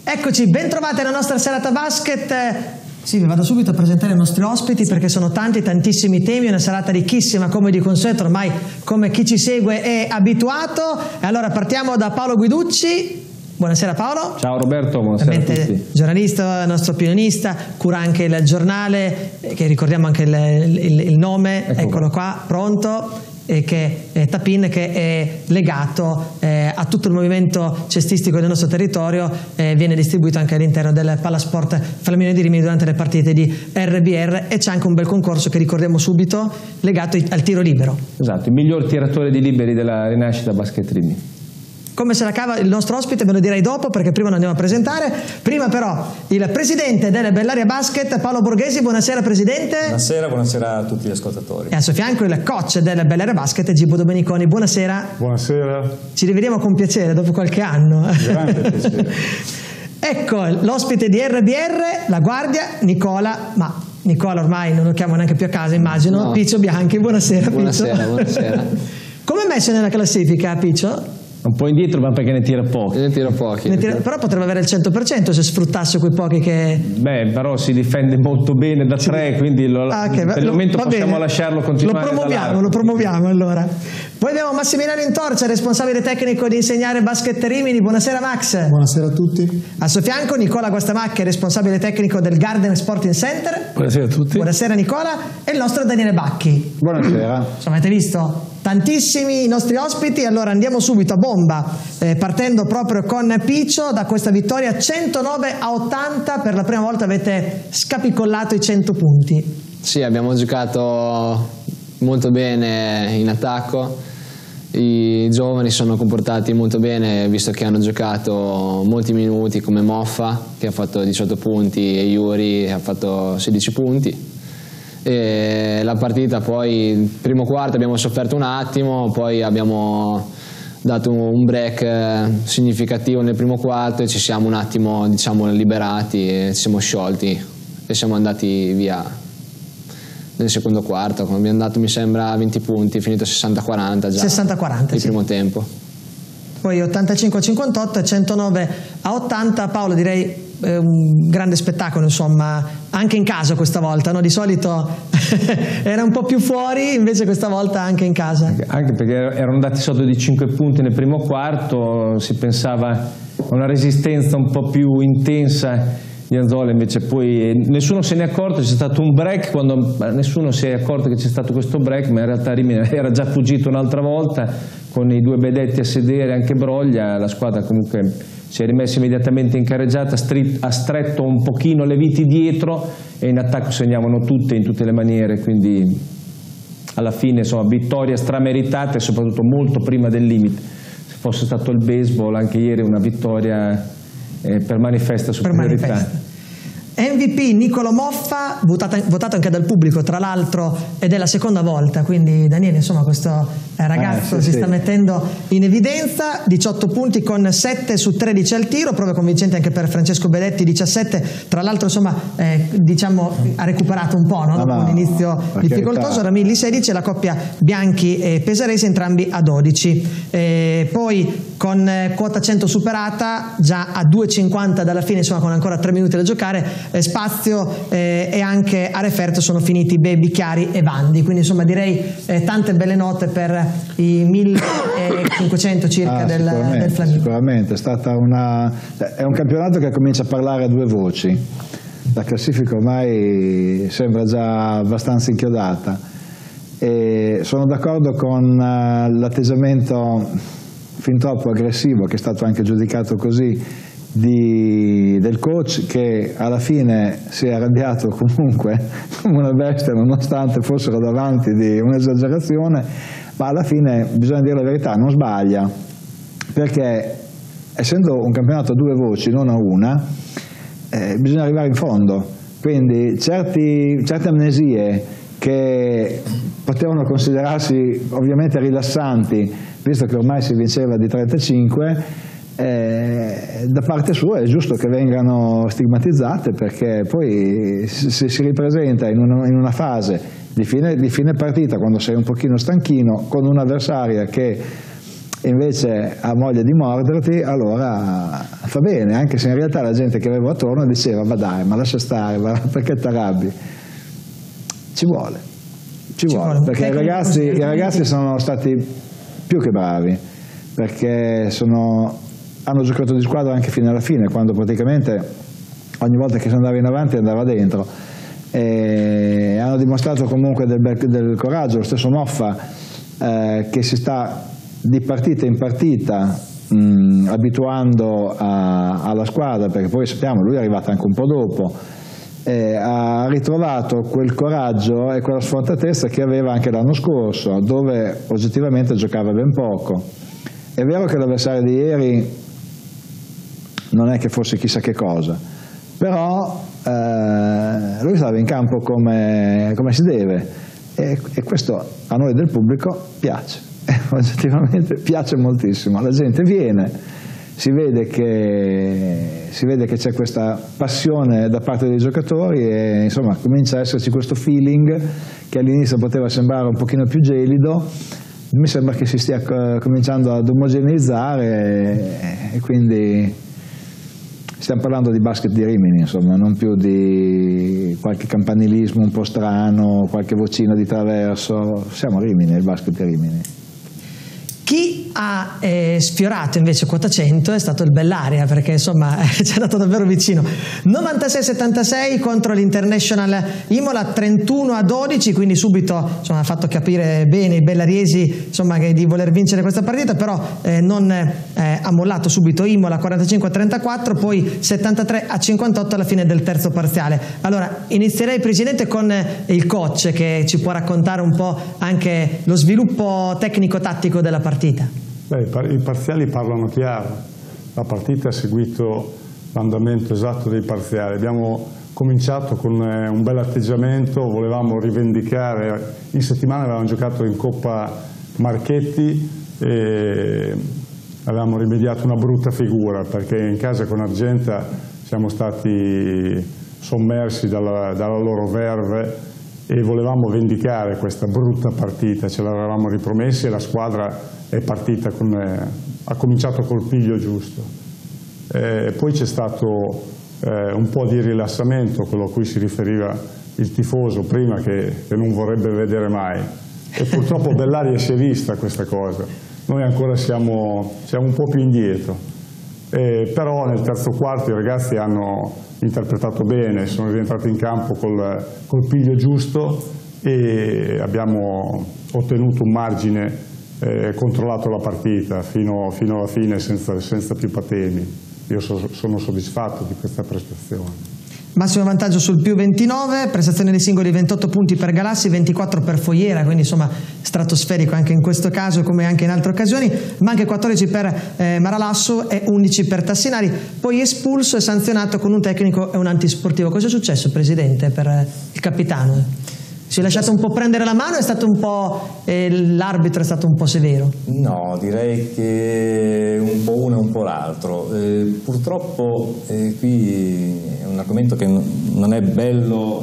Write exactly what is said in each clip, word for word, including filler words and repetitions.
Eccoci, ben trovati alla nostra serata basket. Sì, vi vado subito a presentare i nostri ospiti perché sono tanti, tantissimi temi, una serata ricchissima come di consueto, ormai come chi ci segue è abituato. E allora partiamo da Paolo Guiducci. Buonasera Paolo. Ciao Roberto, buonasera a tutti. Giornalista, nostro opinionista, cura anche il giornale, che ricordiamo anche il, il, il nome, ecco. Eccolo qua, pronto. E che è Tapin, che è legato eh, a tutto il movimento cestistico del nostro territorio, eh, viene distribuito anche all'interno del Palasport Flaminio di Rimini durante le partite di R B R, e c'è anche un bel concorso che ricordiamo subito legato al tiro libero. Esatto, il miglior tiratore di liberi della Rinascita Basket Rimini. Come se la cava il nostro ospite ve lo direi dopo, perché prima lo andiamo a presentare. Prima però il presidente delle Bellaria Basket, Paolo Borghesi. Buonasera presidente. Buonasera, buonasera a tutti gli ascoltatori. E a suo fianco il coach delle Bellaria Basket, Gibbo Domeniconi. Buonasera. Buonasera. Ci rivediamo con piacere dopo qualche anno. Grande piacere. Ecco l'ospite di R B R, la guardia, Nicola, ma Nicola ormai non lo chiamo neanche più a casa, immagino. No. Piccio Bianchi. Buonasera. Buonasera, Piccio. buonasera. Come è messo nella classifica, Piccio? Un po' indietro, ma perché ne tira pochi. Ne tiro pochi. Ne tira, però potrebbe avere il cento per cento se sfruttasse quei pochi che... Beh, però si difende molto bene da tre, quindi lo, ah, okay, per il lo, momento possiamo bene. lasciarlo continuare. Lo promuoviamo, lo promuoviamo allora. Poi abbiamo Massimiliano Intorcia, responsabile tecnico di Insegnare Basket Rimini. Buonasera Max. Buonasera a tutti. Al suo fianco Nicola Guastamacchi, responsabile tecnico del Garden Sporting Center. Buonasera a tutti. Buonasera Nicola. E il nostro Daniele Bacchi. Buonasera. Insomma, avete visto? Tantissimi i nostri ospiti, allora andiamo subito a bomba, eh, partendo proprio con Piccio da questa vittoria centonove a ottanta, per la prima volta avete scapicollato i cento punti. Sì, abbiamo giocato molto bene in attacco, i giovani sono comportati molto bene visto che hanno giocato molti minuti, come Moffa che ha fatto diciotto punti e Yuri ha fatto sedici punti. E la partita poi, il primo quarto abbiamo sofferto un attimo, poi abbiamo dato un break significativo nel primo quarto e ci siamo un attimo, diciamo, liberati e ci siamo sciolti e siamo andati via nel secondo quarto. Abbiamo dato, mi sembra, venti punti, finito sessanta a quaranta già sessanta a quaranta, il sì. Primo tempo. Poi ottantacinque a cinquantotto e centonove a ottanta. Paolo, direi eh, un grande spettacolo, insomma, anche in casa questa volta, no? Di solito era un po' più fuori, invece questa volta anche in casa. Anche, anche perché erano andati sotto di cinque punti nel primo quarto, si pensava a una resistenza un po' più intensa di Anzola, invece poi nessuno se ne è accorto, c'è stato un break, quando nessuno si è accorto che c'è stato questo break, ma in realtà Rimini era già fuggito un'altra volta con i due bedetti a sedere, anche Broglia. La squadra comunque si è rimessa immediatamente in carreggiata, ha stretto un pochino le viti dietro e in attacco segnavano tutte in tutte le maniere, quindi alla fine insomma vittoria strameritata e soprattutto molto prima del limite. Se fosse stato il baseball anche ieri una vittoria Eh, per manifesta superiorità. Per manifesta. M V P Nicolo Moffa, votato, votato anche dal pubblico tra l'altro, ed è la seconda volta, quindi Daniele, insomma, questo ragazzo eh, sì, si sì. sta mettendo in evidenza. Diciotto punti con sette su tredici al tiro, prova convincente anche per Francesco Bedetti, diciassette, tra l'altro insomma eh, diciamo ha recuperato un po', no? Dopo no, un inizio difficoltoso. Ramilli sedici, la coppia Bianchi e Pesaresi entrambi a dodici. Eh, poi con eh, quota cento superata, già a due e cinquanta dalla fine, insomma con ancora tre minuti da giocare, eh, Spazio eh, e anche a referto sono finiti Bebi, Chiari e Vandi, quindi insomma direi eh, tante belle note per i millecinquecento circa ah, del, sicuramente, del Flaminio. Sicuramente, è stata una, è un campionato che comincia a parlare a due voci, la classifica ormai sembra già abbastanza inchiodata e sono d'accordo con uh, l'atteggiamento fin troppo aggressivo, che è stato anche giudicato così, Di, del coach, che alla fine si è arrabbiato comunque come una bestia, nonostante fossero davanti di un'esagerazione, ma alla fine bisogna dire la verità, non sbaglia, perché essendo un campionato a due voci, non a una, eh, bisogna arrivare in fondo, quindi certi, certe amnesie che potevano considerarsi ovviamente rilassanti, visto che ormai si vinceva di trentacinque, Eh, da parte sua è giusto che vengano stigmatizzate, perché poi se si ripresenta in una, in una fase di fine, di fine partita, quando sei un pochino stanchino, con un'avversaria che invece ha voglia di morderti, allora fa bene, anche se in realtà la gente che avevo attorno diceva ma dai, ma lascia stare, ma perché ti arrabbi? Ci vuole, ci, ci vuole, vuole, perché i ragazzi, i ragazzi sono stati più che bravi, perché sono, hanno giocato di squadra anche fino alla fine, quando praticamente ogni volta che si andava in avanti andava dentro, e hanno dimostrato comunque del, del coraggio. Lo stesso Moffa eh, che si sta di partita in partita mh, abituando a, alla squadra, perché poi sappiamo lui è arrivato anche un po' dopo, eh, ha ritrovato quel coraggio e quella sfrontatezza che aveva anche l'anno scorso, dove oggettivamente giocava ben poco. È vero che l'avversario di ieri non è che fosse chissà che cosa, però eh, lui stava in campo come, come si deve, e, e questo a noi del pubblico piace. Oggettivamente piace moltissimo, la gente viene, si vede che si vede che c'è questa passione da parte dei giocatori e insomma comincia a esserci questo feeling che all'inizio poteva sembrare un pochino più gelido, mi sembra che si stia cominciando ad omogeneizzare, e quindi stiamo parlando di basket di Rimini, insomma, non più di qualche campanilismo un po' strano, qualche vocina di traverso. Siamo a Rimini, il basket di Rimini. Chi ha eh, sfiorato invece quota cento è stato il Bellaria, perché insomma ci è andato davvero vicino. novantasei settantasei contro l'International Imola, trentuno a dodici, quindi subito insomma, ha fatto capire bene i bellariesi insomma, che di voler vincere questa partita, però eh, non eh, ha mollato subito Imola quarantacinque a trentaquattro, poi settantatré a cinquantotto alla fine del terzo parziale. Allora inizierei, Presidente, con il coach che ci può raccontare un po' anche lo sviluppo tecnico-tattico della partita. Beh, i parziali parlano chiaro, la partita ha seguito l'andamento esatto dei parziali. Abbiamo cominciato con un bel atteggiamento, volevamo rivendicare, in settimana avevamo giocato in Coppa Marchetti e avevamo rimediato una brutta figura, perché in casa con Argenta siamo stati sommersi dalla, dalla loro verve e volevamo vendicare questa brutta partita, ce l'avevamo ripromessi e la squadra è partita con, eh, ha cominciato col piglio giusto. Eh, poi c'è stato eh, un po' di rilassamento, quello a cui si riferiva il tifoso prima, che, che non vorrebbe vedere mai, e purtroppo Bellaria si è vista questa cosa. Noi ancora siamo, siamo un po' più indietro, eh, però nel terzo quarto i ragazzi hanno interpretato bene, sono rientrati in campo col, col piglio giusto e abbiamo ottenuto un margine, eh, controllato la partita fino, fino alla fine senza, senza più patemi. Io so, sono soddisfatto di questa prestazione. Massimo vantaggio sul più ventinove, prestazione dei singoli ventotto punti per Galassi, ventiquattro per Fogliera, quindi insomma stratosferico anche in questo caso come anche in altre occasioni, ma anche quattordici per eh, Maralasso e undici per Tassinari, poi espulso e sanzionato con un tecnico e un antisportivo. Cosa è successo, Presidente, per eh, il capitano? Si è lasciato un po' prendere la mano, è stato un po', eh, l'arbitro è stato un po' severo? No, direi che un po' uno e un po' l'altro. Eh, purtroppo eh, qui è un argomento che non è bello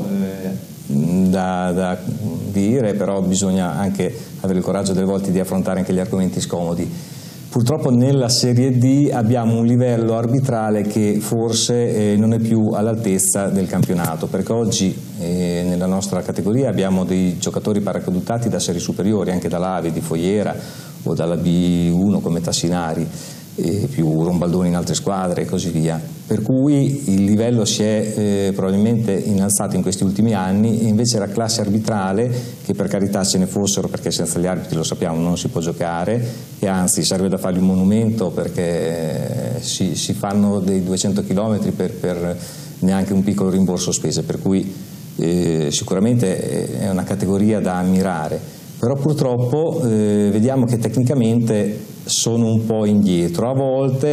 eh, da, da dire, però bisogna anche avere il coraggio delle volte di affrontare anche gli argomenti scomodi. Purtroppo nella Serie D abbiamo un livello arbitrale che forse eh, non è più all'altezza del campionato, perché oggi eh, nella nostra categoria abbiamo dei giocatori paracadutati da serie superiori, anche dall'A V I, di Fogliera o dalla B uno come Tassinari, e più Rombaldoni in altre squadre e così via, per cui il livello si è eh, probabilmente innalzato in questi ultimi anni, e invece la classe arbitrale, che per carità ce ne fossero, perché senza gli arbitri lo sappiamo non si può giocare, e anzi serve da fargli un monumento, perché si, si fanno dei duecento chilometri per, per neanche un piccolo rimborso spese, per cui eh, sicuramente è una categoria da ammirare, però purtroppo eh, vediamo che tecnicamente sono un po' indietro, a volte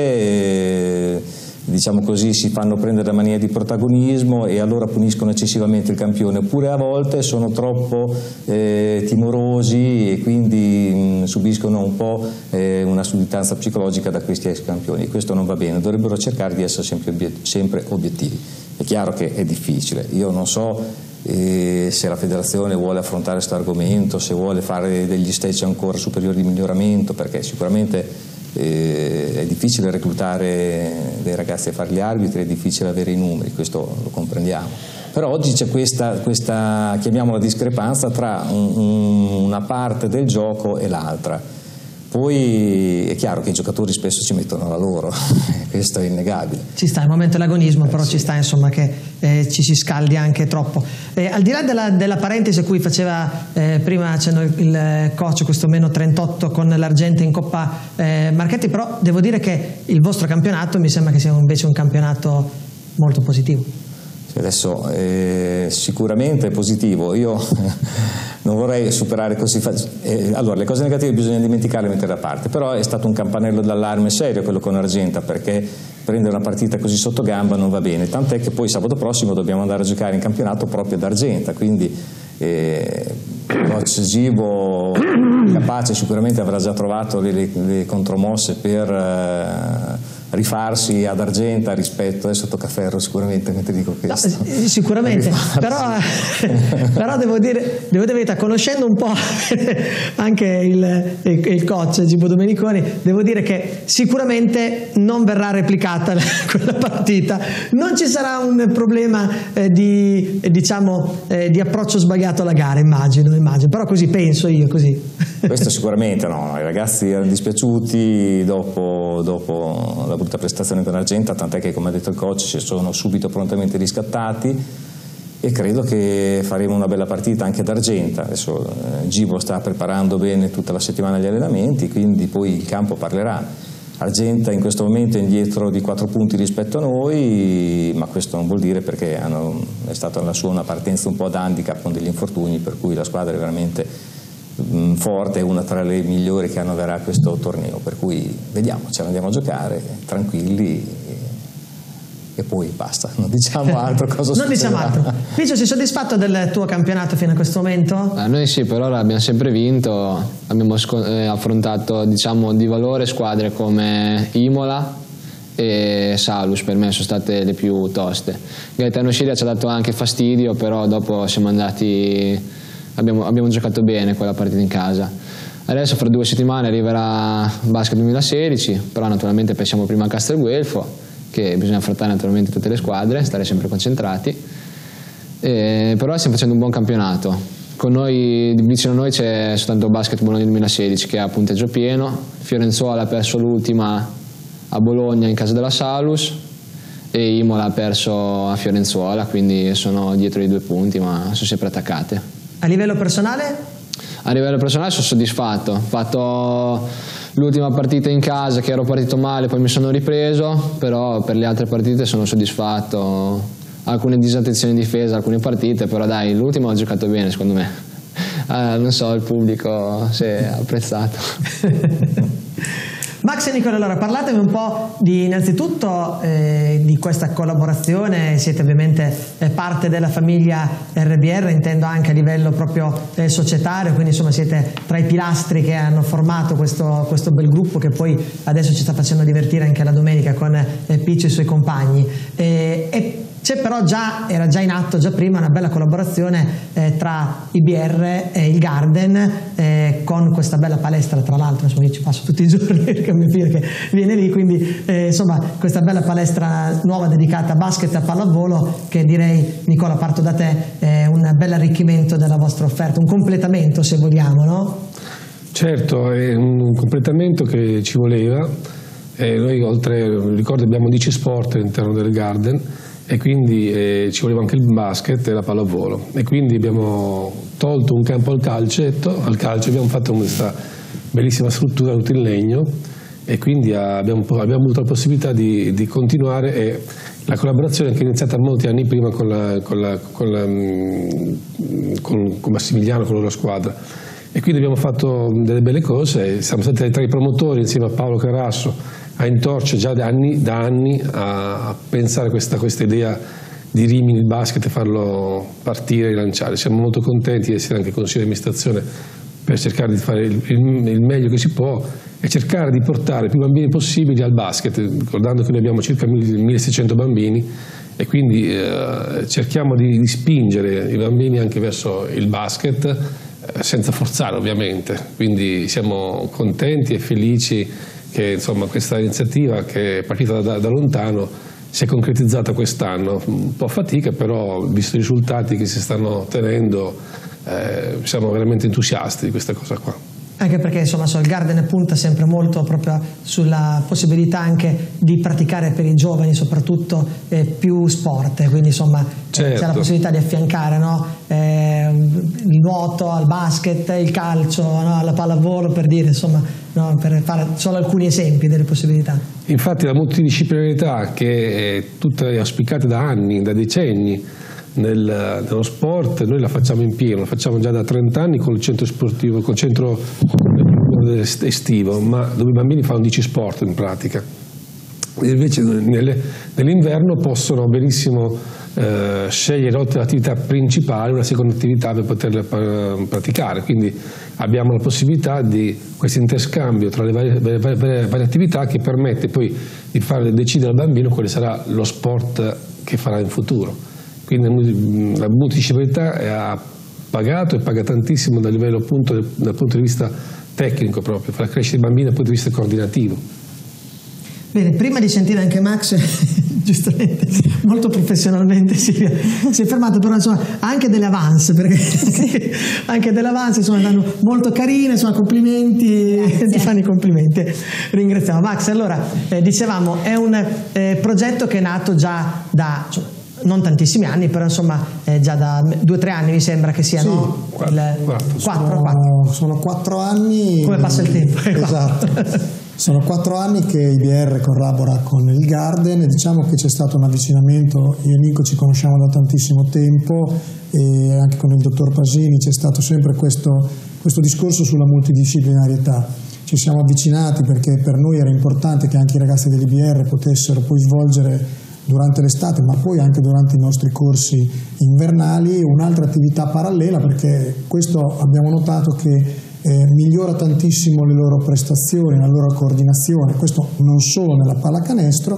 eh, diciamo così si fanno prendere da mania di protagonismo e allora puniscono eccessivamente il campione, oppure a volte sono troppo eh, timorosi e quindi mh, subiscono un po' eh, una sudditanza psicologica da questi ex campioni. Questo non va bene, dovrebbero cercare di essere sempre, obiet- sempre obiettivi. È chiaro che è difficile, io non so e se la federazione vuole affrontare questo argomento, se vuole fare degli stage ancora superiori di miglioramento, perché sicuramente eh, è difficile reclutare dei ragazzi a fare gli arbitri, è difficile avere i numeri, questo lo comprendiamo. Però oggi c'è questa, questa chiamiamola discrepanza tra un, un, una parte del gioco e l'altra. Poi è chiaro che i giocatori spesso ci mettono la loro, questo è innegabile. Ci sta il momento dell'agonismo, eh, però sì. ci sta insomma che eh, ci si scaldi anche troppo. Eh, al di là della, della parentesi a cui faceva eh, prima cenno il, il coach, questo meno trentotto con l'Argenta in Coppa eh, Marchetti, però devo dire che il vostro campionato mi sembra che sia invece un campionato molto positivo. Adesso eh, sicuramente è positivo, io non vorrei superare così eh, allora le cose negative bisogna dimenticarle e mettere da parte, però è stato un campanello d'allarme serio quello con Argenta, perché prendere una partita così sotto gamba non va bene, tant'è che poi sabato prossimo dobbiamo andare a giocare in campionato proprio ad Argenta, quindi eh, coach Gibo capace sicuramente avrà già trovato le, le, le contromosse per eh, rifarsi ad Argenta rispetto, adesso tocca ferro sicuramente mentre dico questo. No, sicuramente, però, però devo dire, devo dire verità, conoscendo un po' anche il, il, il coach Gibo Domeniconi, devo dire che sicuramente non verrà replicata quella partita, non ci sarà un problema eh, di, diciamo, eh, di approccio sbagliato alla gara, immagino, immagino, però così penso io, così. Questo sicuramente no, i ragazzi erano dispiaciuti dopo, dopo la brutta prestazione con Argenta, tant'è che come ha detto il coach si sono subito prontamente riscattati e credo che faremo una bella partita anche ad Argenta. Adesso eh, Gibo sta preparando bene tutta la settimana gli allenamenti, quindi poi il campo parlerà. Argenta in questo momento è indietro di quattro punti rispetto a noi, ma questo non vuol dire perché hanno, è stata la sua una partenza un po' ad handicap con degli infortuni, per cui la squadra è veramente forte, è una tra le migliori che hanno verrà questo torneo, per cui vediamo, ce l'andiamo a giocare tranquilli e, e poi basta, non diciamo altro. Cosa non diciamo altro. Picio, sei soddisfatto del tuo campionato fino a questo momento? Eh, noi sì, per ora abbiamo sempre vinto, abbiamo eh, affrontato diciamo di valore squadre come Imola e Salus, per me sono state le più toste. Gaetano Scilia ci ha dato anche fastidio, però dopo siamo andati Abbiamo, abbiamo giocato bene quella partita in casa. Adesso fra due settimane arriverà Basket duemilasedici, però naturalmente pensiamo prima a Castelguelfo, che bisogna affrontare naturalmente tutte le squadre, stare sempre concentrati, e, però stiamo facendo un buon campionato. Con noi, vicino a noi c'è soltanto Basket Bologna duemilasedici che ha punteggio pieno, Fiorenzuola ha perso l'ultima a Bologna in casa della Salus e Imola ha perso a Fiorenzuola, quindi sono dietro di due punti ma sono sempre attaccate. A livello personale? A livello personale sono soddisfatto, ho fatto l'ultima partita in casa che ero partito male, poi mi sono ripreso, però per le altre partite sono soddisfatto, alcune disattenzioni in difesa, alcune partite, però dai, l'ultima ho giocato bene secondo me, eh, non so, il pubblico si è apprezzato. Max e Nicola, allora parlatemi un po' di innanzitutto eh, di questa collaborazione, siete ovviamente eh, parte della famiglia R B R, intendo anche a livello proprio eh, societario, quindi insomma siete tra i pilastri che hanno formato questo, questo bel gruppo che poi adesso ci sta facendo divertire anche la domenica con eh, Piccio e i suoi compagni. E, e c'è però già, era già in atto già prima una bella collaborazione eh, tra I B R e il Garden eh, con questa bella palestra, tra l'altro insomma io ci passo tutti i giorni perché mio figlio che viene lì, quindi eh, insomma questa bella palestra nuova dedicata a basket e a pallavolo che direi, Nicola, parto da te, è un bel arricchimento della vostra offerta, un completamento se vogliamo, no? Certo, è un completamento che ci voleva, e noi oltre, ricordo abbiamo dieci sport all'interno del Garden e quindi eh, ci voleva anche il basket e la pallavolo e quindi abbiamo tolto un campo al calcetto, al calcio abbiamo fatto questa bellissima struttura tutta in legno e quindi abbiamo, abbiamo avuto la possibilità di, di continuare e la collaborazione che è iniziata molti anni prima con, la, con, la, con, la, con, con Massimiliano, con la loro squadra e quindi abbiamo fatto delle belle cose, siamo stati tra i promotori insieme a Paolo Carasso a Intorce già da anni, da anni a, a pensare questa, questa idea di Rimini il basket e farlo partire e rilanciare. Siamo molto contenti di essere anche consiglio di amministrazione per cercare di fare il, il, il meglio che si può e cercare di portare più bambini possibili al basket, ricordando che noi abbiamo circa milleseicento bambini e quindi eh, cerchiamo di, di spingere i bambini anche verso il basket, eh, senza forzare ovviamente, quindi siamo contenti e felici che insomma, questa iniziativa, che è partita da, da lontano, si è concretizzata quest'anno, un po' a fatica, però visto i risultati che si stanno ottenendo eh, siamo veramente entusiasti di questa cosa qua. Anche perché insomma il Garden punta sempre molto proprio sulla possibilità anche di praticare per i giovani soprattutto eh, più sport, quindi insomma certo. eh, c'è la possibilità di affiancare, no? eh, il nuoto al basket, il calcio, no? alla pallavolo, per dire, insomma, no? per fare solo alcuni esempi delle possibilità. Infatti la multidisciplinarità, che è tutta auspicata da anni, da decenni Nel, nello sport, noi la facciamo in pieno, la facciamo già da trenta anni con il centro sportivo, con il centro estivo, ma dove i bambini fanno dieci sport in pratica. E invece nelle, nell'inverno possono benissimo eh, scegliere oltre all'attività principale una seconda attività per poterla praticare, quindi abbiamo la possibilità di questo interscambio tra le varie, varie, varie, varie attività, che permette poi di fare decidere al bambino quale sarà lo sport che farà in futuro. Quindi la multidisciplinarietà ha pagato e paga tantissimo dal livello appunto dal punto di vista tecnico, proprio per la crescita dei bambini dal punto di vista coordinativo. Bene, prima di sentire anche Max, giustamente, molto professionalmente si è, si è fermato, però insomma anche delle avance, perché sì. anche delle avance insomma vanno molto carine, insomma complimenti, Grazie. Ti fanno i complimenti, ringraziamo. Max, allora eh, dicevamo è un eh, progetto che è nato già da insomma, non tantissimi anni, però insomma eh, già da due o tre anni mi sembra che siano sì, il, quattro, quattro, sono, quattro. sono quattro anni. Come passa il tempo? Esatto. Sono quattro anni che I B R collabora con il Garden e diciamo che c'è stato un avvicinamento. Io e Nico ci conosciamo da tantissimo tempo e anche con il dottor Pasini c'è stato sempre questo, questo discorso sulla multidisciplinarietà. Ci siamo avvicinati perché per noi era importante che anche i ragazzi dell'I B R potessero poi svolgere durante l'estate, ma poi anche durante i nostri corsi invernali, un'altra attività parallela, perché questo abbiamo notato che eh, migliora tantissimo le loro prestazioni, la loro coordinazione, questo non solo nella pallacanestro.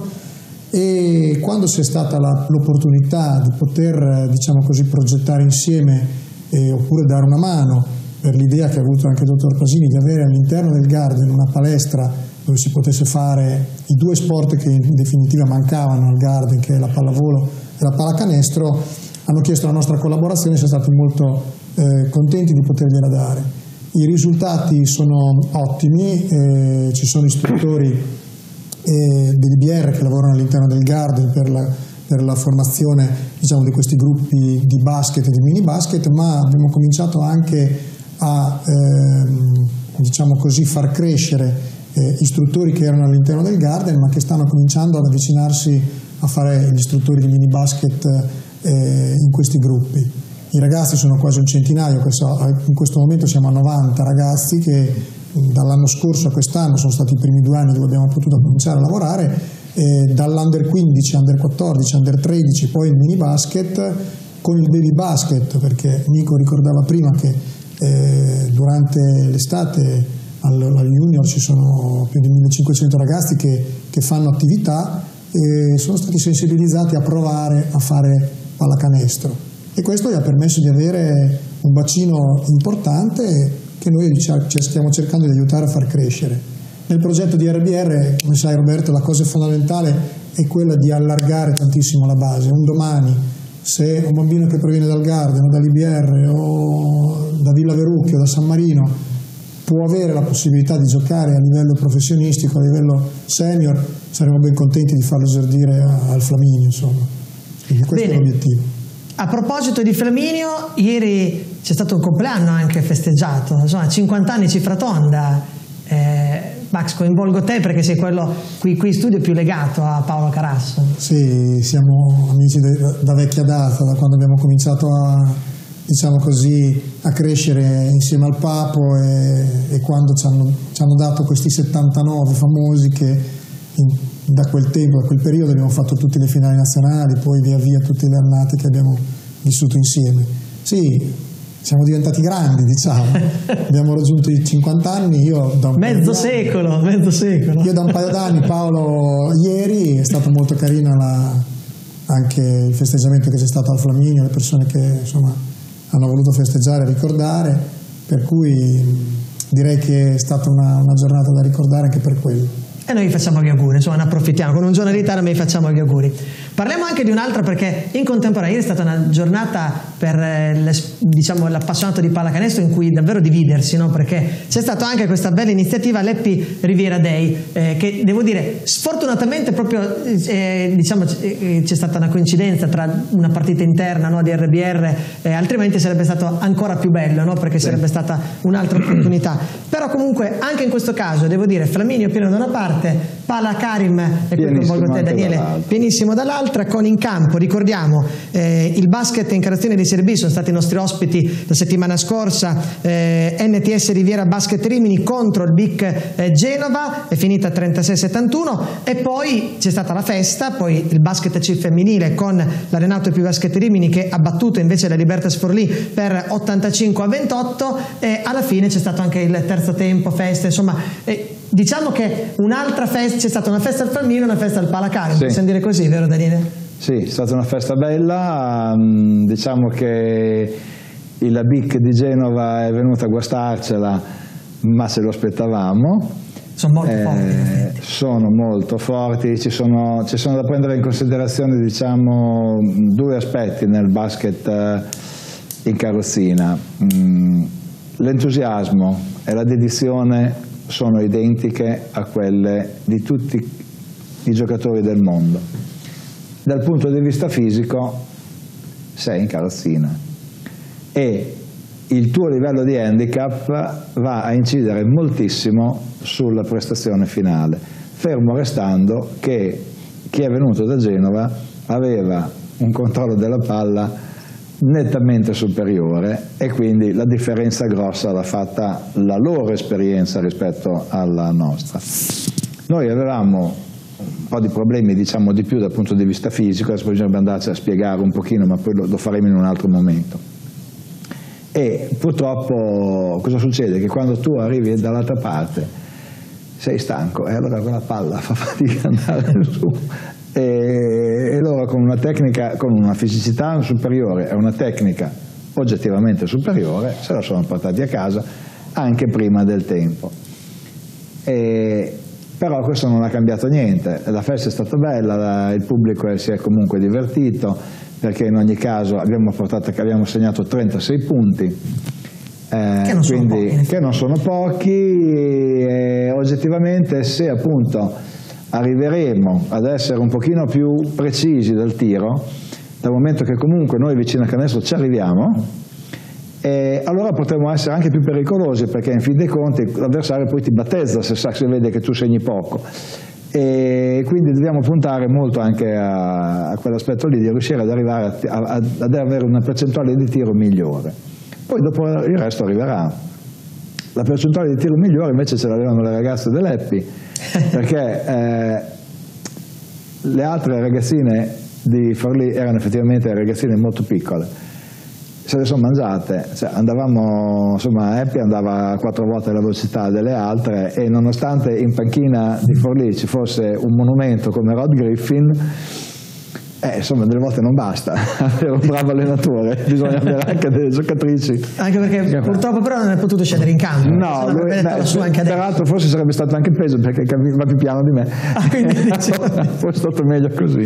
E quando c'è stata la, l'opportunità di poter, diciamo così, progettare insieme eh, oppure dare una mano, per l'idea che ha avuto anche il dottor Pasini di avere all'interno del Garden una palestra dove si potesse fare i due sport che in definitiva mancavano al Garden, che è la pallavolo e la pallacanestro, hanno chiesto la nostra collaborazione e siamo stati molto eh, contenti di potergliela dare. I risultati sono ottimi, eh, ci sono istruttori eh, dell'I B R che lavorano all'interno del Garden per la, per la formazione, diciamo, di questi gruppi di basket e di mini basket, ma abbiamo cominciato anche a ehm, diciamo così, far crescere Eh, istruttori che erano all'interno del Garden ma che stanno cominciando ad avvicinarsi a fare gli istruttori di mini basket eh, in questi gruppi. I ragazzi sono quasi un centinaio, in questo momento siamo a novanta ragazzi che dall'anno scorso a quest'anno sono stati i primi due anni dove abbiamo potuto cominciare a lavorare, eh, dall'under quindici, under quattordici, under tredici, poi il mini basket con il baby basket, perché Nico ricordava prima che eh, durante l'estate al junior ci sono più di millecinquecento ragazzi che, che fanno attività e sono stati sensibilizzati a provare a fare pallacanestro, e questo gli ha permesso di avere un bacino importante che noi stiamo cercando di aiutare a far crescere. Nel progetto di R B R, come sai Roberto, la cosa fondamentale è quella di allargare tantissimo la base. Un domani, se un bambino che proviene dal Garden o dall'I B R o da Villa Verucchio o da San Marino può avere la possibilità di giocare a livello professionistico, a livello senior, saremo ben contenti di farlo esordire al Flaminio, insomma. Quindi questo Bene. È l'obiettivo. A proposito di Flaminio, ieri c'è stato un compleanno anche festeggiato, insomma cinquanta anni cifra tonda. Eh, Max, coinvolgo te perché sei quello qui, qui in studio più legato a Paolo Carasso. Sì, siamo amici da, da vecchia data, da quando abbiamo cominciato a diciamo così, a crescere insieme al Papo e, e quando ci hanno, ci hanno dato questi settantanove famosi che in, da quel tempo, da quel periodo abbiamo fatto tutte le finali nazionali, poi via via tutte le annate che abbiamo vissuto insieme. Sì, siamo diventati grandi, diciamo, abbiamo raggiunto i cinquanta anni, io da un mezzo secolo, mezzo secolo. Io da un paio d'anni, Paolo ieri, è stata molto carina la anche il festeggiamento che c'è stato al Flaminio, le persone che insomma hanno voluto festeggiare e ricordare, per cui direi che è stata una, una giornata da ricordare anche per quello. E noi vi facciamo gli auguri, insomma ne approfittiamo, con un giorno di ritardo ma vi facciamo gli auguri. Parliamo anche di un'altra, perché in contemporanea è stata una giornata per eh, diciamo, l'appassionato di pallacanestro in cui davvero dividersi, no? Perché c'è stata anche questa bella iniziativa Leppi Riviera Day, eh, che devo dire sfortunatamente proprio eh, diciamo, eh, c'è stata una coincidenza tra una partita interna, no, di R B R, eh, altrimenti sarebbe stato ancora più bello, no? Perché sì, sarebbe stata un'altra opportunità. Però comunque anche in questo caso devo dire Flaminio pieno da una parte, Pala Karim, e qui coinvolgo te Daniele, pienissimo dall'altra, con in campo, ricordiamo, eh, il basket in Carazzini di Serie B, sono stati i nostri ospiti la settimana scorsa, eh, N T S Riviera Basket Rimini contro il B I C eh, Genova, è finita trentasei a settantuno, e poi c'è stata la festa, poi il basket C femminile con la Renato Pi Basket Rimini che ha battuto invece la Libertas Forlì per ottantacinque a ventotto, e alla fine c'è stato anche il terzo tempo, festa, insomma, eh, diciamo che un'altra festa, c'è stata una festa al Flaminio e una festa al Pala Karim, sì, possiamo dire così, vero Daniele? Sì, è stata una festa bella, diciamo che la B I C di Genova è venuta a guastarcela, ma se lo aspettavamo. Sono molto eh, forti. Sono molto forti, ci sono, ci sono da prendere in considerazione, diciamo, due aspetti nel basket in carrozzina. L'entusiasmo e la dedizione sono identiche a quelle di tutti i giocatori del mondo. Dal punto di vista fisico sei in carrozzina e il tuo livello di handicap va a incidere moltissimo sulla prestazione finale, fermo restando che chi è venuto da Genova aveva un controllo della palla nettamente superiore, e quindi la differenza grossa l'ha fatta la loro esperienza rispetto alla nostra. Noi avevamo un po' di problemi, diciamo, di più dal punto di vista fisico, adesso bisogna andarci a spiegare un pochino, ma poi lo, lo faremo in un altro momento. E purtroppo cosa succede? Che quando tu arrivi dall'altra parte sei stanco e allora con la palla fa fatica ad andare su. E loro con una tecnica, con una fisicità superiore e una tecnica oggettivamente superiore, se la sono portati a casa anche prima del tempo. E, però questo non ha cambiato niente, la festa è stata bella, la, il pubblico si è comunque divertito, perché in ogni caso abbiamo, portato, abbiamo segnato trentasei punti, eh, che, non quindi, pochi, che non sono pochi, e oggettivamente se appunto arriveremo ad essere un pochino più precisi dal tiro, dal momento che comunque noi vicino a canestro ci arriviamo, e allora potremo essere anche più pericolosi, perché in fin dei conti l'avversario poi ti battezza se sa, se vede che tu segni poco, e quindi dobbiamo puntare molto anche a, a quell'aspetto lì, di riuscire ad arrivare a, a, ad avere una percentuale di tiro migliore. Poi dopo il resto arriverà. La percentuale di tiro migliore invece ce l'avevano le ragazze dell'Eppi, perché eh, le altre ragazzine di Forlì erano effettivamente ragazzine molto piccole, se le sono mangiate, cioè, andavamo, insomma, Eppi andava a quattro volte la velocità delle altre, e nonostante in panchina di Forlì ci fosse un monumento come Rod Griffin, Eh, insomma, delle volte non basta avere un bravo allenatore, bisogna avere anche delle giocatrici. Anche perché che purtroppo però non è potuto scendere in campo. No, lui, beh, peraltro forse sarebbe stato anche peggio, perché va più piano di me. Ah, quindi diciamo... Forse è stato meglio così.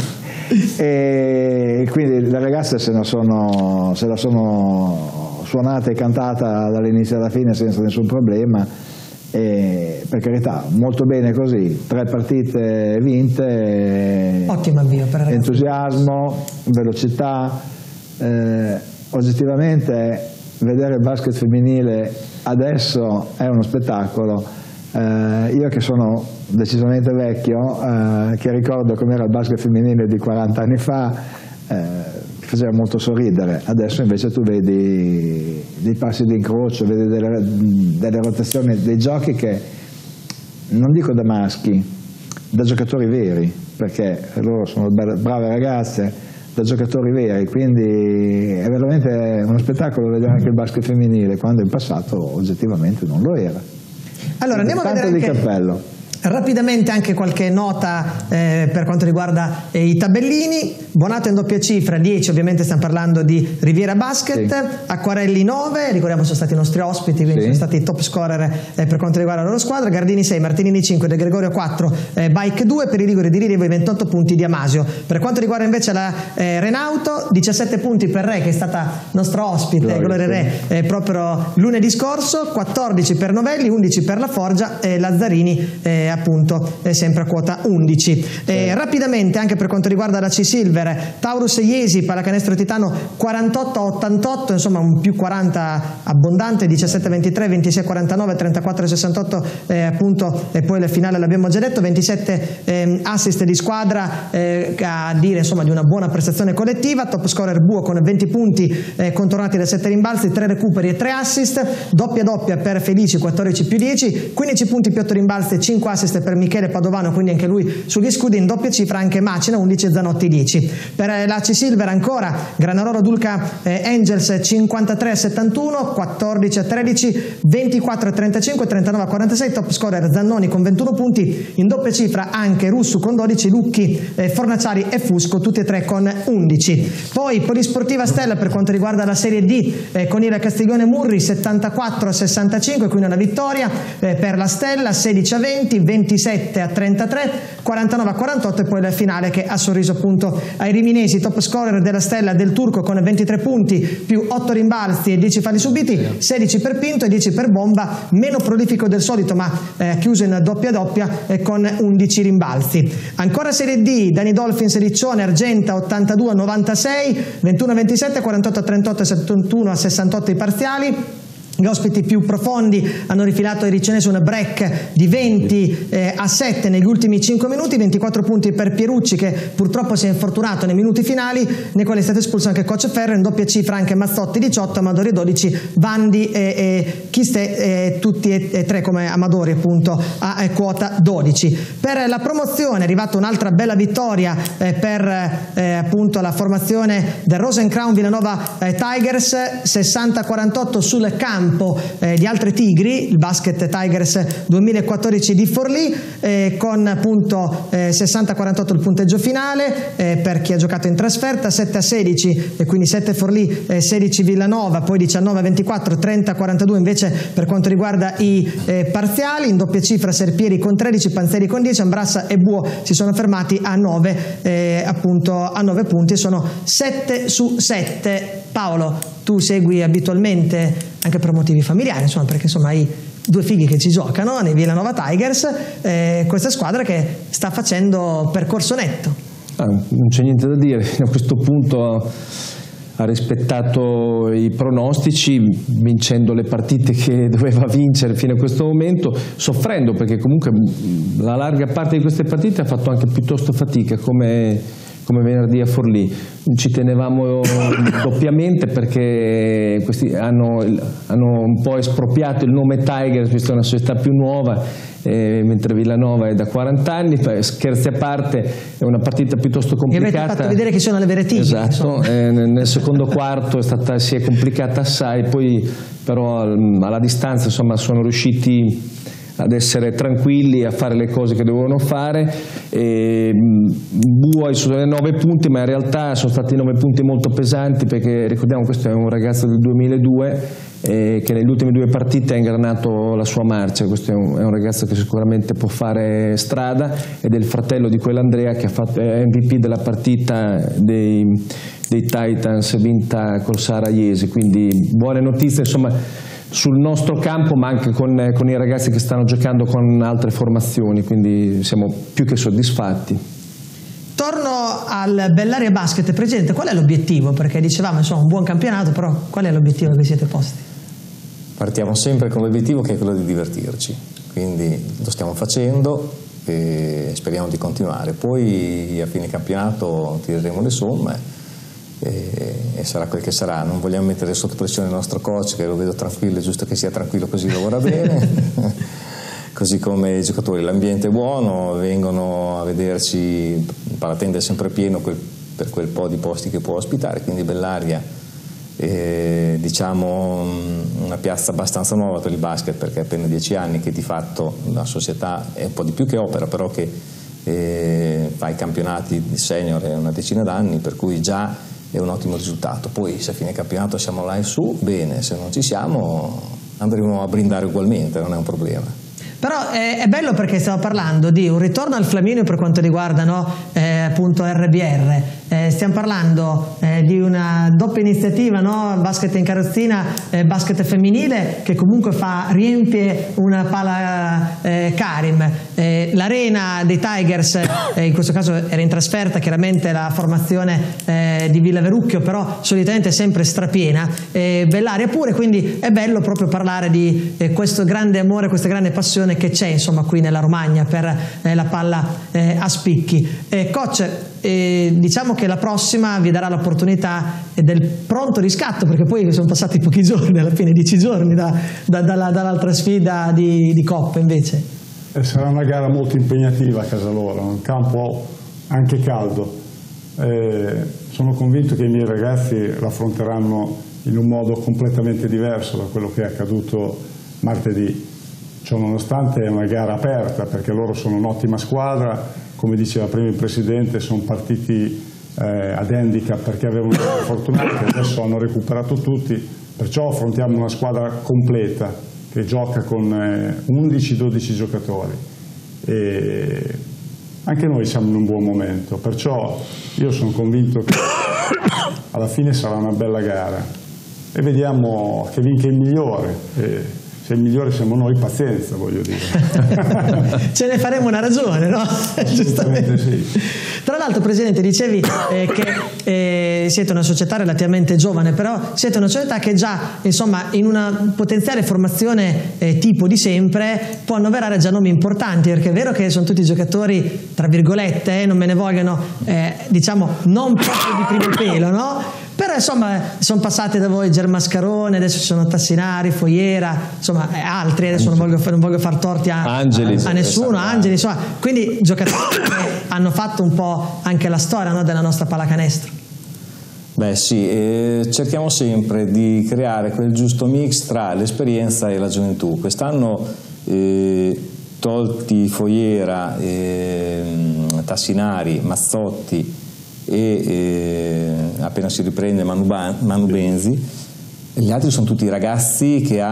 E quindi le ragazze se, ne sono, se la sono suonata e cantata dall'inizio alla fine senza nessun problema. E per carità, molto bene così, tre partite vinte, ottimo avvio per ragazzi. Entusiasmo, velocità, eh, oggettivamente vedere il basket femminile adesso è uno spettacolo. Eh, io che sono decisamente vecchio, eh, che ricordo com'era il basket femminile di quaranta anni fa, eh, faceva molto sorridere. Adesso invece tu vedi dei passi di incrocio, vedi delle, delle rotazioni, dei giochi che non dico da maschi, da giocatori veri, perché loro sono brave ragazze, da giocatori veri, quindi è veramente uno spettacolo vedere anche il basket femminile, quando in passato oggettivamente non lo era. Allora andiamo a vedere di anche... cappello. Rapidamente anche qualche nota eh, per quanto riguarda eh, i tabellini. Bonato in doppia cifra dieci, ovviamente stiamo parlando di Riviera Basket, sì. Acquarelli nove, ricordiamo sono stati i nostri ospiti, quindi sì. sono stati i top scorer eh, per quanto riguarda la loro squadra. Gardini sei, Martinini cinque, De Gregorio quattro, eh, Bike due, per i Liguri di rilievo i ventotto punti di Amasio. Per quanto riguarda invece la eh, Renauto, diciassette punti per Re, che è stata nostra ospite, Gloria, Gloria Re, eh, proprio lunedì scorso, quattordici per Novelli, undici per La Forgia e Lazzarini eh, appunto è sempre a quota undici. Eh, rapidamente anche per quanto riguarda la C-Silver, Taurus e Iesi, pallacanestro titano quarantotto a ottantotto, insomma un più quaranta abbondante, diciassette a ventitré, ventisei a quarantanove, trentaquattro a sessantotto eh, appunto, e poi la finale l'abbiamo già detto, ventisette eh, assist di squadra, eh, a dire insomma di una buona prestazione collettiva. Top scorer Buo con venti punti eh, contornati da sette rimbalzi, tre recuperi e tre assist, doppia doppia per Felici, quattordici più dieci, quindici punti più otto rimbalzi e cinque assist per Michele Padovano, quindi anche lui sugli scudi. In doppia cifra anche Macina, undici e Zanotti dieci. Per la C-Silver ancora Granarolo Dulca eh, Angels cinquantatré a settantuno, quattordici a tredici, ventiquattro a trentacinque, trentanove a quarantasei. Top scorer Zannoni con ventuno punti. In doppia cifra anche Russu con dodici, Lucchi, eh, Fornaciari e Fusco tutti e tre con undici. Poi Polisportiva Stella per quanto riguarda la Serie D eh, con il Castiglione Murri settantaquattro a sessantacinque, quindi una vittoria eh, per la Stella, sedici a venti, ventisette a trentatré, quarantanove a quarantotto, e poi la finale che ha sorriso appunto ai riminesi. Top scorer della Stella Del Turco con ventitré punti più otto rimbalzi e dieci falli subiti, sedici per Pinto e dieci per Bomba, meno prolifico del solito ma eh, chiuso in doppia doppia eh, con undici rimbalzi. Ancora Serie D, Dani Dolphins Riccione Argenta ottantadue a novantasei, ventuno a ventisette, quarantotto a trentotto e settantuno a sessantotto i parziali. Gli ospiti più profondi hanno rifilato i riccionesi un break di venti eh, a sette negli ultimi cinque minuti, ventiquattro punti per Pierucci che purtroppo si è infortunato nei minuti finali, nei quali è stato espulso anche Coach Ferro. In doppia cifra anche Mazzotti diciotto, Amadori dodici, Bandi e, e Chiste eh, tutti e, e tre come Amadori appunto a eh, quota dodici. Per la promozione è arrivata un'altra bella vittoria eh, per eh, appunto la formazione del Rosencrown Villanova eh, Tigers, sessanta a quarantotto sul campo Eh, di altre Tigri, il Basket Tigers duemilaquattordici di Forlì, eh, con appunto eh, sessanta a quarantotto il punteggio finale eh, per chi ha giocato in trasferta, sette a sedici e quindi sette Forlì, eh, sedici Villanova, poi diciannove a ventiquattro, trenta a quarantadue invece per quanto riguarda i eh, parziali. In doppia cifra Serpieri con tredici, Panzeri con dieci, Ambrassa e Buo si sono fermati a nove eh, appunto a nove punti, sono sette su sette. Paolo, tu segui abitualmente anche per motivi familiari, insomma, perché insomma hai due figli che ci giocano nei Villanova Tigers, eh, questa squadra che sta facendo percorso netto. Ah, non c'è niente da dire, a questo punto ha rispettato i pronostici vincendo le partite che doveva vincere fino a questo momento, soffrendo perché comunque la larga parte di queste partite ha fatto anche piuttosto fatica, come come venerdì a Forlì. Ci tenevamo doppiamente perché questi hanno, hanno un po' espropriato il nome Tigers, visto che è una società più nuova, eh, mentre Villanova è da quaranta anni. Scherzi a parte, è una partita piuttosto complicata. Mi avete fatto vedere chi sono le vere Tigri. Esatto, eh, nel secondo quarto è stata, si è complicata assai, poi però alla distanza insomma sono riusciti ad essere tranquilli, a fare le cose che dovevano fare. E Buo ha i suoi nove punti, ma in realtà sono stati nove punti molto pesanti, perché ricordiamo questo è un ragazzo del duemiladue eh, che nelle ultime due partite ha ingranato la sua marcia. Questo è un, è un ragazzo che sicuramente può fare strada, ed è il fratello di quell'Andrea che ha fatto M V P della partita dei, dei Titans vinta col Sara Iesi. Quindi buone notizie insomma sul nostro campo, ma anche con, con i ragazzi che stanno giocando con altre formazioni, quindi siamo più che soddisfatti. Torno al Bellaria Basket. Presidente, qual è l'obiettivo? Perché dicevamo insomma un buon campionato, però qual è l'obiettivo che vi siete posti? Partiamo sempre con l'obiettivo che è quello di divertirci, quindi lo stiamo facendo e speriamo di continuare. Poi a fine campionato tireremo le somme e, e sarà quel che sarà. Non vogliamo mettere sotto pressione il nostro coach, che lo vedo tranquillo, è giusto che sia tranquillo, così lavora bene. Così come i giocatori, l'ambiente è buono, vengono a vederci, il palatende è sempre pieno quel, per quel po' di posti che può ospitare, quindi Bellaria eh, diciamo una piazza abbastanza nuova per il basket, perché è appena dieci anni che di fatto la società è un po' di più che opera, però che eh, fa i campionati di senior è una decina d'anni, per cui già è un ottimo risultato. Poi se a fine campionato siamo là in su, bene, se non ci siamo andremo a brindare ugualmente, non è un problema. Però è, è bello perché stiamo parlando di un ritorno al Flaminio per quanto riguarda, no, eh, appunto R B R, eh, stiamo parlando eh, di una doppia iniziativa, no, basket in carrozzina, eh, basket femminile, che comunque fa, riempie una pala eh, Karim. Eh, l'arena dei Tigers, eh, in questo caso era in trasferta, chiaramente la formazione eh, di Villa Verucchio, però solitamente è sempre strapiena, eh, bell'aria pure, quindi è bello proprio parlare di eh, questo grande amore, questa grande passione che c'è insomma qui nella Romagna per eh, la palla eh, a spicchi. Eh, coach, eh, diciamo che la prossima vi darà l'opportunità eh, del pronto riscatto, perché poi sono passati pochi giorni, alla fine dieci giorni da, da, dalla, dall'altra sfida di, di Coppa invece. E sarà una gara molto impegnativa a casa loro, un campo anche caldo. Eh, sono convinto che i miei ragazzi l'affronteranno in un modo completamente diverso da quello che è accaduto martedì. Ciò nonostante è una gara aperta, perché loro sono un'ottima squadra, come diceva prima il Presidente, sono partiti eh, ad handicap perché avevano fortunati, adesso hanno recuperato tutti, perciò affrontiamo una squadra completa che gioca con eh, undici dodici giocatori e anche noi siamo in un buon momento, perciò io sono convinto che alla fine sarà una bella gara e vediamo che vinca il migliore. E, se il migliore siamo noi, pazienza, voglio dire. Ce ne faremo una ragione, no? Giustamente sì. Tra l'altro, Presidente, dicevi eh, che eh, siete una società relativamente giovane, però siete una società che già, insomma, in una potenziale formazione eh, tipo di sempre può annoverare già nomi importanti, perché è vero che sono tutti giocatori, tra virgolette, eh, non me ne vogliono, eh, diciamo, non proprio di primo pelo, no? Però insomma sono passati da voi Germascarone, adesso ci sono Tassinari, Foiera, insomma altri, adesso non voglio, non voglio far torti a, Angeli, a, a nessuno, Angeli, insomma, quindi giocatori che hanno fatto un po' anche la storia, no, della nostra pallacanestro. Beh sì, eh, cerchiamo sempre di creare quel giusto mix tra l'esperienza e la gioventù. Quest'anno eh, tolti Foiera, eh, Tassinari, Mazzotti e eh, appena si riprende Manu, Manu Benzi, gli altri sono tutti ragazzi che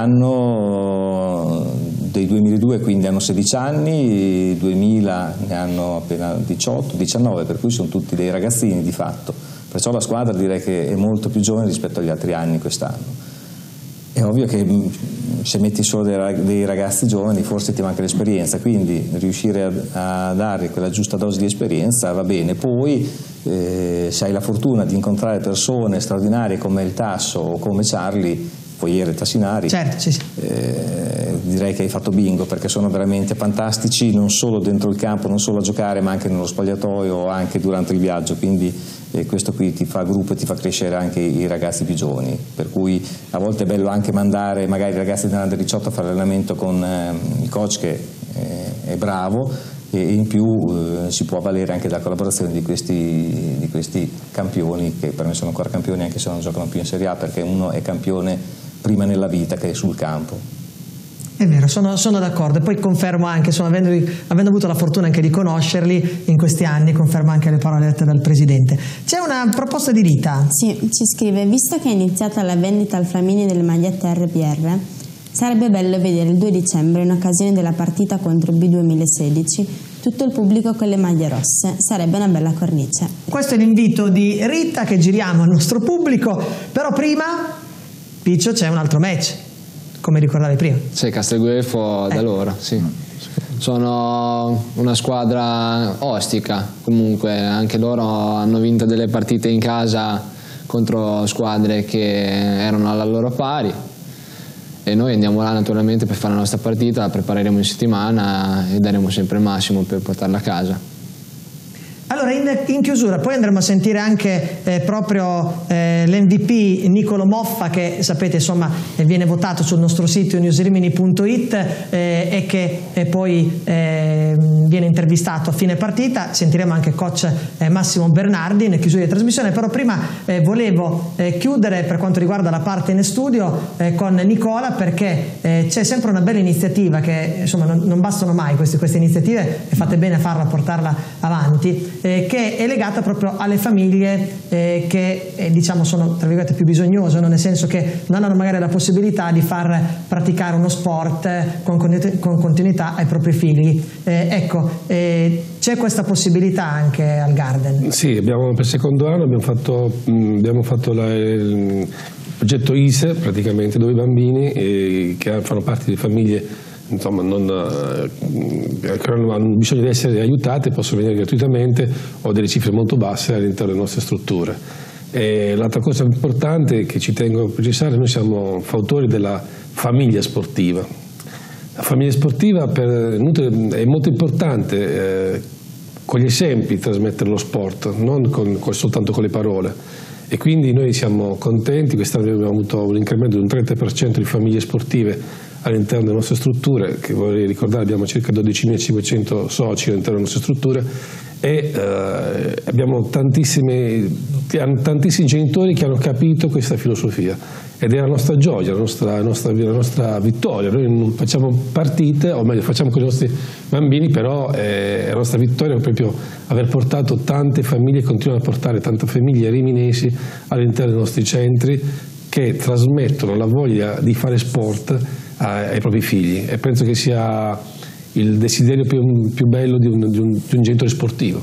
hanno dei duemiladue, quindi hanno sedici anni, duemila ne hanno appena diciotto diciannove, per cui sono tutti dei ragazzini di fatto, perciò la squadra direi che è molto più giovane rispetto agli altri anni quest'anno. È ovvio che se metti solo dei ragazzi giovani forse ti manca l'esperienza, quindi riuscire a, a dare quella giusta dose di esperienza va bene. Poi eh, se hai la fortuna di incontrare persone straordinarie come il Tasso o come Charlie, Foiera e Tassinari, certo, sì, sì. Eh, direi che hai fatto bingo, perché sono veramente fantastici non solo dentro il campo, non solo a giocare, ma anche nello spogliatoio o anche durante il viaggio, quindi eh, questo qui ti fa gruppo e ti fa crescere anche i ragazzi più giovani, per cui a volte è bello anche mandare magari i ragazzi dell'Under diciotto a fare allenamento con eh, il coach che eh, è bravo, e in più eh, si può avvalere anche della collaborazione di questi, di questi campioni, che per me sono ancora campioni anche se non giocano più in Serie A, perché uno è campione prima nella vita che sul campo. È vero, sono, sono d'accordo, e poi confermo anche, insomma, avendo, avendo avuto la fortuna anche di conoscerli in questi anni, confermo anche le parole dette dal Presidente. C'è una proposta di Rita. Sì, ci scrive: visto che è iniziata la vendita al Flaminio delle magliette R B R, sarebbe bello vedere il due dicembre, in occasione della partita contro B duemilasedici, tutto il pubblico con le maglie rosse, sarebbe una bella cornice. Questo è l'invito di Rita che giriamo al nostro pubblico, però prima, Piccio, c'è un altro match, come ricordavi prima. Sì, Castelguelfo da eh. loro, sì. Sono una squadra ostica, comunque anche loro hanno vinto delle partite in casa contro squadre che erano alla loro pari, e noi andiamo là naturalmente per fare la nostra partita, la prepareremo in settimana e daremo sempre il massimo per portarla a casa. Allora, in, in chiusura poi andremo a sentire anche eh, proprio eh, l'M V P Nicolo Moffa, che sapete insomma eh, viene votato sul nostro sito newsrimini punto it eh, e che eh, poi eh, viene intervistato a fine partita, sentiremo anche coach eh, Massimo Bernardi nel chiusura di trasmissione, però prima eh, volevo eh, chiudere per quanto riguarda la parte in studio eh, con Nicola, perché eh, c'è sempre una bella iniziativa che insomma non, non bastano mai queste, queste iniziative e fate bene a farla, a portarla avanti, eh, che è legata proprio alle famiglie eh, che eh, diciamo sono tra virgolette più bisognose, no? Nel senso che non hanno magari la possibilità di far praticare uno sport con, con continuità ai propri figli. Eh, ecco, eh, c'è questa possibilità anche al Garden? Sì, abbiamo, per il secondo anno abbiamo fatto, mh, abbiamo fatto la, il progetto I S E praticamente, dove i bambini eh, che fanno parte di famiglie insomma, non, eh, che hanno bisogno di essere aiutate possono venire gratuitamente o delle cifre molto basse all'interno delle nostre strutture. E l'altra cosa importante che ci tengo a precisare, noi siamo fautori della famiglia sportiva. La famiglia sportiva per, è molto importante eh, con gli esempi trasmettere lo sport, non con, con, soltanto con le parole. E quindi noi siamo contenti, quest'anno abbiamo avuto un incremento di un trenta per cento di famiglie sportive all'interno delle nostre strutture, che vorrei ricordare abbiamo circa dodicimilacinquecento soci all'interno delle nostre strutture, e eh, abbiamo tantissimi, tantissimi genitori che hanno capito questa filosofia ed è la nostra gioia, la nostra, la nostra, la nostra vittoria. Noi non facciamo partite, o meglio facciamo con i nostri bambini, però è la nostra vittoria è proprio aver portato tante famiglie, continuano a portare tante famiglie riminesi all'interno dei nostri centri che trasmettono la voglia di fare sport ai propri figli, e penso che sia il desiderio più, più bello di un, di, un, di un genitore sportivo.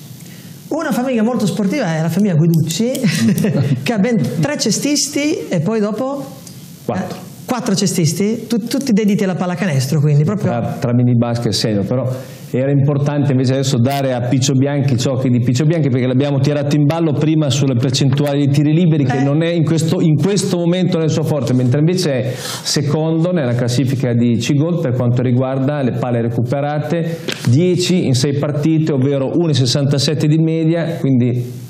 Una famiglia molto sportiva è la famiglia Guiducci che ha ben tre cestisti e poi dopo quattro, eh, quattro cestisti, tu, tutti dediti alla pallacanestro, quindi proprio tra, tra mini basket e senior. Però era importante invece adesso dare a Piccio Bianchi ciò che di Piccio Bianchi, perché l'abbiamo tirato in ballo prima sulle percentuali di tiri liberi, che eh. non è in questo, in questo momento nel suo forte, mentre invece è secondo nella classifica di C-Gold per quanto riguarda le palle recuperate, dieci in sei partite, ovvero uno virgola sessantasette di media, quindi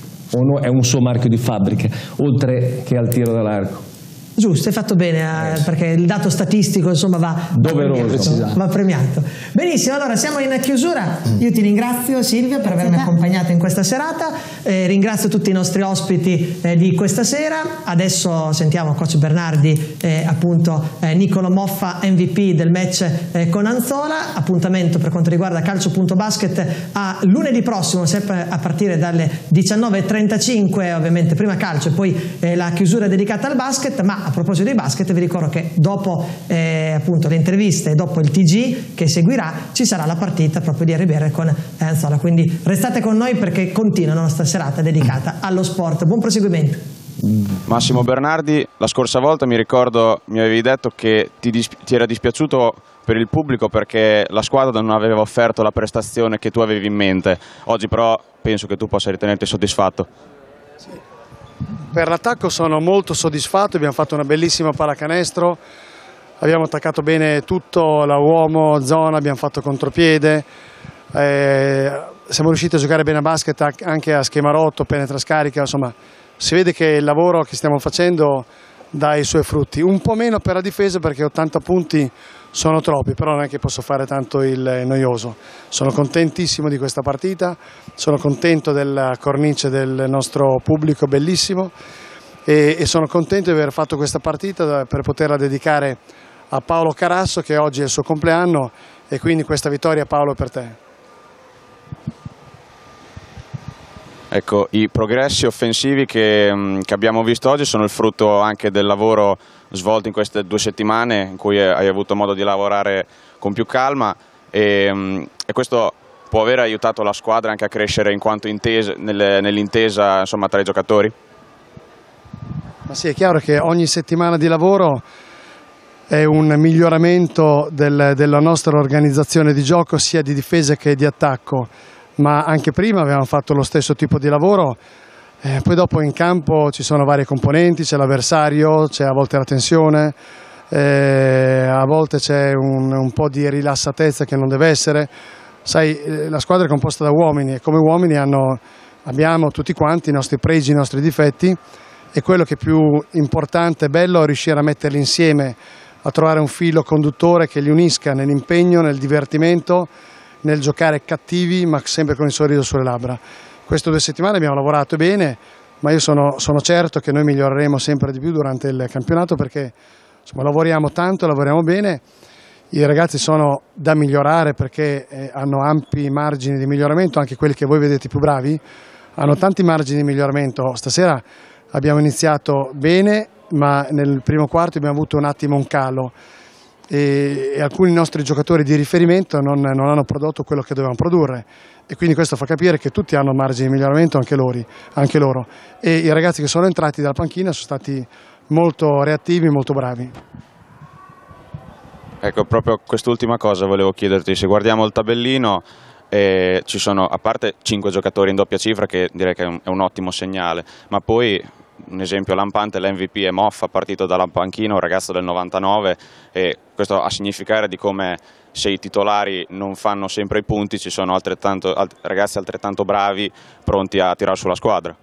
è un suo marchio di fabbrica, oltre che al tiro dall'arco. Giusto, hai fatto bene, eh, perché il dato statistico insomma va, doveroso, va, va premiato. Benissimo, allora siamo in chiusura. Io ti ringrazio Silvia per avermi accompagnato in questa serata, eh, ringrazio tutti i nostri ospiti eh, di questa sera. Adesso sentiamo coach Bernardi, eh, appunto eh, Nicolo Moffa M V P del match eh, con Anzola. Appuntamento per quanto riguarda calcio.basket a lunedì prossimo, sempre a partire dalle diciannove e trentacinque, ovviamente prima calcio e poi eh, la chiusura dedicata al basket. Ma a proposito di basket vi ricordo che dopo eh, appunto le interviste e dopo il T G che seguirà ci sarà la partita proprio di R B R con eh, Anzola, quindi restate con noi perché continua la nostra serata dedicata allo sport. Buon proseguimento. Massimo Bernardi, la scorsa volta mi ricordo mi avevi detto che ti, ti era dispiaciuto per il pubblico perché la squadra non aveva offerto la prestazione che tu avevi in mente. Oggi però penso che tu possa ritenerti soddisfatto. Sì. Per l'attacco sono molto soddisfatto, abbiamo fatto una bellissima pallacanestro, abbiamo attaccato bene tutto, la uomo, zona, abbiamo fatto contropiede, eh, siamo riusciti a giocare bene a basket anche a schema rotto, penetra scarica, insomma si vede che il lavoro che stiamo facendo dà i suoi frutti. Un po' meno per la difesa perché ottanta punti sono troppi, però non è che posso fare tanto il noioso. Sono contentissimo di questa partita, sono contento della cornice del nostro pubblico bellissimo e, e sono contento di aver fatto questa partita per poterla dedicare a Paolo Carasso, che oggi è il suo compleanno, e quindi questa vittoria, Paolo, per te. Ecco, i progressi offensivi che, che abbiamo visto oggi sono il frutto anche del lavoro svolto in queste due settimane in cui hai avuto modo di lavorare con più calma e, e questo può aver aiutato la squadra anche a crescere in quanto intesa, nell'intesa insomma, tra i giocatori? Ma sì, è chiaro che ogni settimana di lavoro è un miglioramento del, della nostra organizzazione di gioco sia di difesa che di attacco. Ma anche prima avevamo fatto lo stesso tipo di lavoro, eh, poi dopo in campo ci sono varie componenti, c'è l'avversario, c'è a volte la tensione, eh, a volte c'è un, un po' di rilassatezza che non deve essere. Sai, eh, la squadra è composta da uomini e come uomini hanno, abbiamo tutti quanti i nostri pregi, i nostri difetti, e quello che è più importante e bello è riuscire a metterli insieme, a trovare un filo conduttore che li unisca nell'impegno, nel divertimento, nel giocare cattivi ma sempre con il sorriso sulle labbra. Queste due settimane abbiamo lavorato bene, ma io sono, sono certo che noi miglioreremo sempre di più durante il campionato, perché insomma, lavoriamo tanto, lavoriamo bene. I ragazzi sono da migliorare perché eh, hanno ampi margini di miglioramento, anche quelli che voi vedete più bravi hanno tanti margini di miglioramento. Stasera abbiamo iniziato bene, ma nel primo quarto abbiamo avuto un attimo un calo e, e alcuni nostri giocatori di riferimento non, non hanno prodotto quello che dovevano produrre, e quindi questo fa capire che tutti hanno margini di miglioramento, anche loro, anche loro. E i ragazzi che sono entrati dalla panchina sono stati molto reattivi, molto bravi. Ecco, proprio quest'ultima cosa volevo chiederti: se guardiamo il tabellino, eh, ci sono a parte cinque giocatori in doppia cifra, che direi che è un, è un ottimo segnale, ma poi un esempio lampante, l'M V P è Moffa, partito dalla panchina, un ragazzo del novantanove, e questo a significare di come, se i titolari non fanno sempre i punti, ci sono altrettanto, alt- ragazzi altrettanto bravi, pronti a tirare sulla squadra.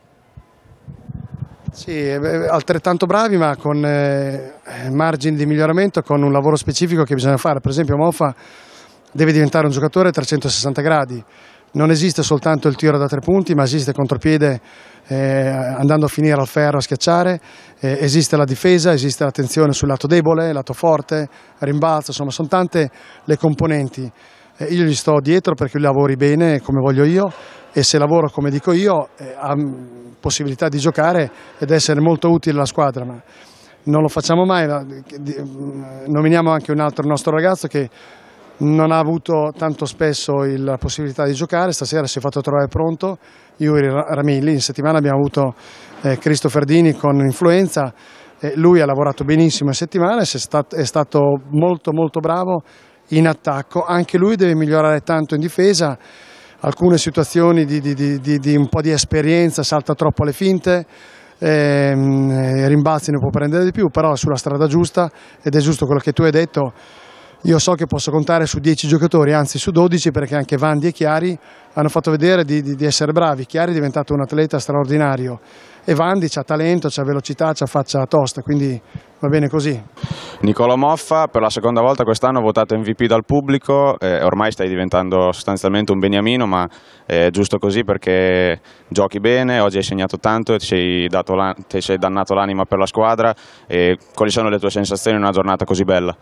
Sì, altrettanto bravi, ma con eh, margini di miglioramento, con un lavoro specifico che bisogna fare. Per esempio Moffa deve diventare un giocatore a trecentosessanta gradi. Non esiste soltanto il tiro da tre punti, ma esiste contropiede eh, andando a finire al ferro, a schiacciare, eh, esiste la difesa, esiste l'attenzione sul lato debole, lato forte, rimbalzo, insomma sono tante le componenti. Eh, io gli sto dietro perché lui lavori bene come voglio io, e se lavoro come dico io eh, ha possibilità di giocare ed essere molto utile alla squadra, ma non lo facciamo mai. Nominiamo anche un altro nostro ragazzo che non ha avuto tanto spesso la possibilità di giocare, stasera si è fatto trovare pronto, Yuri Ramilli. In settimana abbiamo avuto eh, Cristo Ferdini con influenza, eh, lui ha lavorato benissimo in settimana, è stato, è stato molto molto bravo in attacco, anche lui deve migliorare tanto in difesa, alcune situazioni di, di, di, di, di un po' di esperienza, salta troppo alle finte, ehm, rimbalzi ne può prendere di più, però è sulla strada giusta, ed è giusto quello che tu hai detto. Io so che posso contare su dieci giocatori, anzi su dodici, perché anche Vandi e Chiari hanno fatto vedere di, di, di essere bravi. Chiari è diventato un atleta straordinario e Vandi c'ha talento, c'ha velocità, c'ha faccia tosta, quindi va bene così. Nicolò Moffa, per la seconda volta quest'anno votato M V P dal pubblico, eh, ormai stai diventando sostanzialmente un beniamino, ma è giusto così perché giochi bene, oggi hai segnato tanto, ti sei, dato la, ti sei dannato l'anima per la squadra. E quali sono le tue sensazioni in una giornata così bella?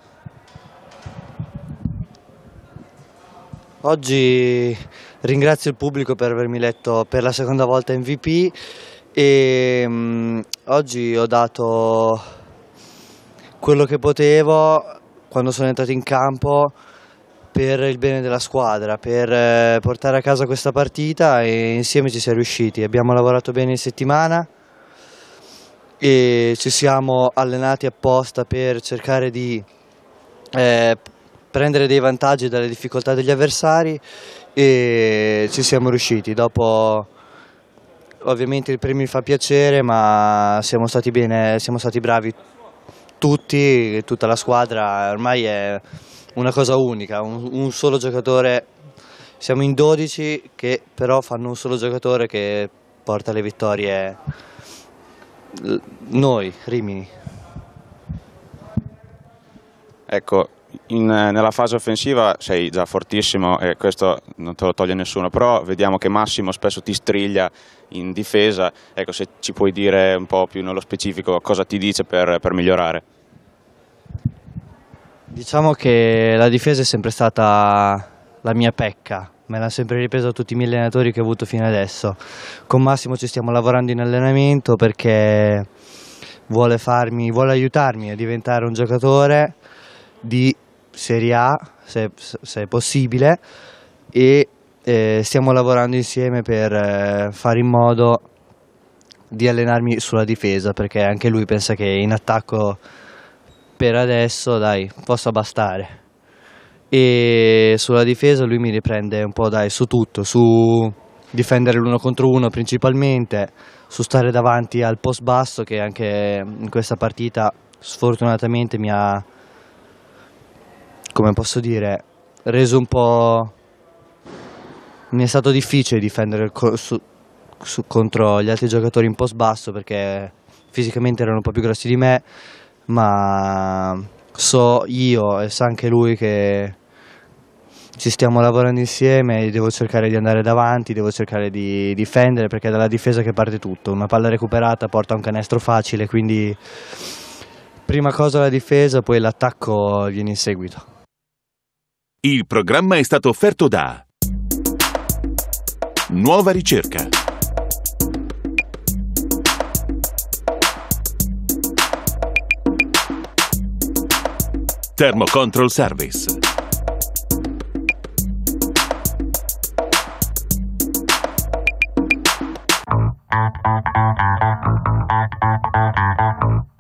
Oggi ringrazio il pubblico per avermi eletto per la seconda volta M V P e um, oggi ho dato quello che potevo quando sono entrato in campo per il bene della squadra, per eh, portare a casa questa partita, e insieme ci siamo riusciti. Abbiamo lavorato bene in settimana e ci siamo allenati apposta per cercare di eh, prendere dei vantaggi dalle difficoltà degli avversari, e ci siamo riusciti. Dopo ovviamente il premio mi fa piacere, ma siamo stati bene, siamo stati bravi tutti, tutta la squadra. Ormai è una cosa unica, un, un solo giocatore, siamo in dodici che però fanno un solo giocatore che porta le vittorie, noi, Rimini. Ecco, In, nella fase offensiva sei già fortissimo e questo non te lo toglie nessuno, però vediamo che Massimo spesso ti striglia in difesa. Ecco, se ci puoi dire un po' più nello specifico cosa ti dice per, per migliorare. Diciamo che la difesa è sempre stata la mia pecca, me l'ha sempre ripreso tutti i miei allenatori che ho avuto fino adesso. Con Massimo ci stiamo lavorando in allenamento perché vuole farmi, vuole aiutarmi a diventare un giocatore di Serie A, se, se è possibile, e eh, stiamo lavorando insieme per eh, fare in modo di allenarmi sulla difesa, perché anche lui pensa che in attacco per adesso dai possa bastare, e sulla difesa lui mi riprende un po' dai su tutto, su difendere l'uno contro uno principalmente, su stare davanti al post basso, che anche in questa partita sfortunatamente mi ha, come posso dire, reso un po', mi è stato difficile difendere co su, su, contro gli altri giocatori in post basso, perché fisicamente erano un po' più grossi di me, ma so io e sa anche lui che ci stiamo lavorando insieme, devo cercare di andare davanti, devo cercare di difendere, perché è dalla difesa che parte tutto. Una palla recuperata porta a un canestro facile, quindi prima cosa la difesa, poi l'attacco viene in seguito. Il programma è stato offerto da Nuova Ricerca, Thermocontrol Service, Thank you.